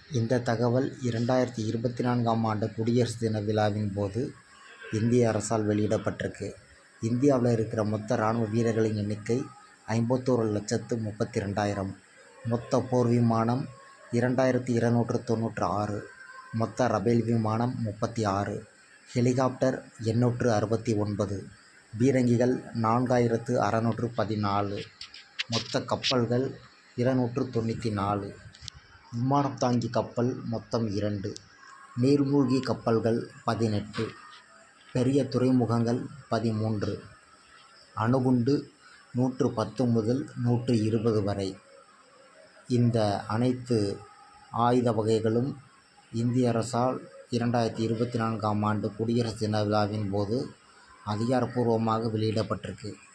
இந்த தகவல் 2024ஆம் ஆண்டு குடியரசு தின விழாவின் போது இந்திய அரசால் வெளியிடப்பட்டிருக்கு. இந்தியாவில் இருக்கிற மொத்த இராணுவ வீரர்களின் எண்ணிக்கை 51,32,000. மொத்த போர் விமானம் 2,296. மொத்த ரபேல் விமானம் 36. ஹெலிகாப்டர் 869. பீரங்கிகள் 4,614. மொத்த கப்பல்கள் 294. விமானம் தாங்கி கப்பல் மொத்தம் 2. நீர்மூழ்கி கப்பல்கள் 18. பெரிய துறைமுகங்கள் 13. அணுகுண்டு 110 முதல் 120 வரை. இந்த அனைத்து ஆயுத வகைகளும் இந்திய அரசால் 2024ஆம் ஆண்டு குடியரசு தின விழாவின் போது அதிகாரப்பூர்வமாக வெளியிடப்பட்டிருக்கு.